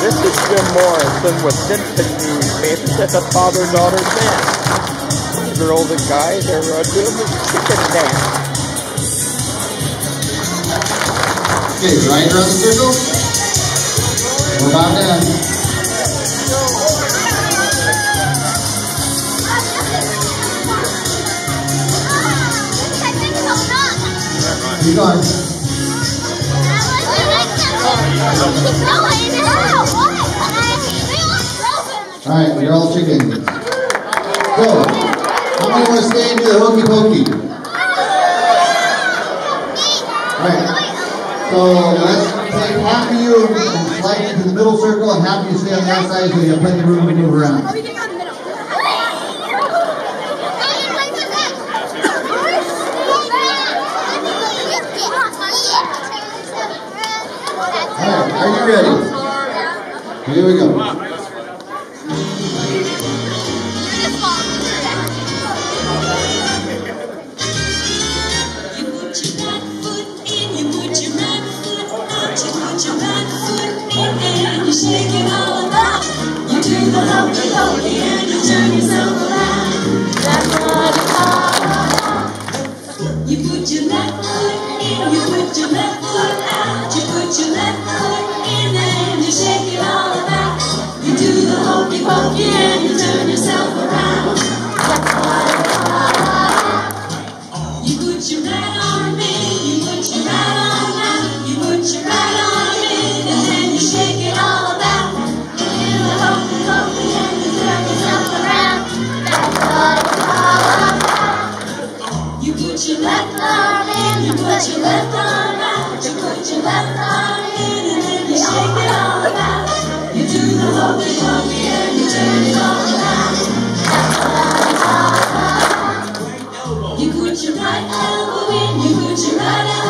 This is Jim Morrison with Vinton News, babysat the father-daughter dance. The girls and guys are doing the chicken dance. Okay, right around the circle. We're about done. Keep going. Alright, you're all chickens. So, how many want to stay and do the hokey pokey? Alright, so let's take half of you and slide into the middle circle and half of you stay on the outside so you have plenty of room to move around. Alright, are you ready? Here we go. You shake it all about. You do the hokey pokey and you turn yourself around. That's what it's all about. You put your left foot in, you put your left foot out. You put your left foot in and you shake it all about. You do the hokey pokey and you turn yourself around. That's what it's all about. You put your right arm in, you put your right arm out. You put your right arm in and then you shake it all about. You do the hokey pokey and you turn yourself around. That's what it's all about. You put your left arm in, you put your left arm out. You put your left arm in and then you shake it all about. You do the hokey pokey and you turn it all around. That's what it's all about. You put your right elbow in, you put your right elbow